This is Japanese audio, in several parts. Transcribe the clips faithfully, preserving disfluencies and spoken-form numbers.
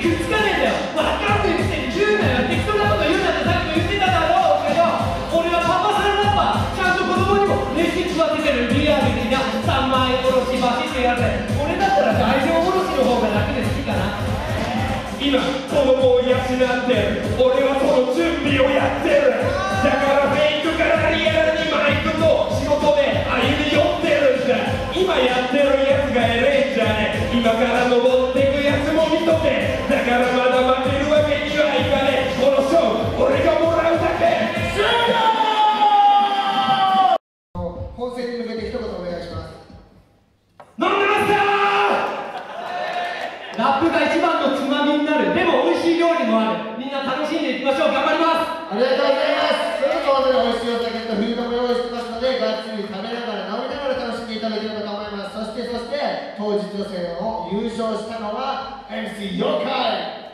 くっつかねえんだよ。分かってるくせに言うなよ。適当なこと言うなってさっきも言ってただろうけど、俺はパパさんラッパー、ちゃんと子供にも飯食わせてるリアル的な三枚おろし橋ってやつで、俺だったら大量おろしの方が楽で好きかな。 今子供を養ってる、俺はその準備をやってる。だからフェイクからリアルにマイクと仕事で歩み寄ってるんだ。今やってるやつがエレンじゃねえ、今から登ってくやつも見とけ。だからまだ負けるわけにはいかねえ。この賞俺がもらうだけ。終了。 本戦に向けて一言お願いします。 飲んでますか？ ラップが一番のつまみになる。でも美味しい料理もある。みんな楽しんでいきましょう。頑張ります。 ありがとうございます。それぞれ美味しいお酒とフードも用意してますので、がっつり食べながら飲みながら楽しんでいただければと思います。そしてそして当日予選を優勝したのは エムシー 妖怪。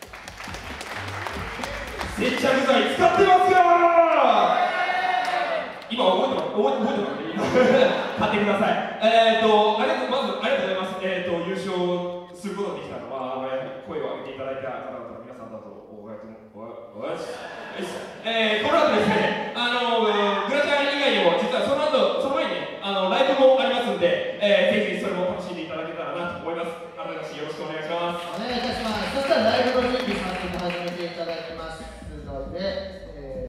接着剤使ってますか？今覚えてます覚えてます買ってください。えーとありがとうまずありがとうございます。えーと優勝することができたのは、声を上げていただいた方々の皆さんだとお願いします。えー、この後ですね、あのグラチャン以外にも実はその後その前にね、あのライブもありますんで、えー、ぜひそれも楽しんでいただけたらなと思います。改めましてよろしくお願いします。